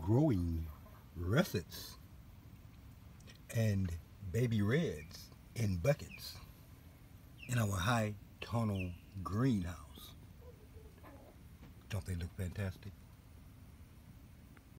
growing russets and baby reds in buckets in our high tunnel greenhouse. Don't they look fantastic?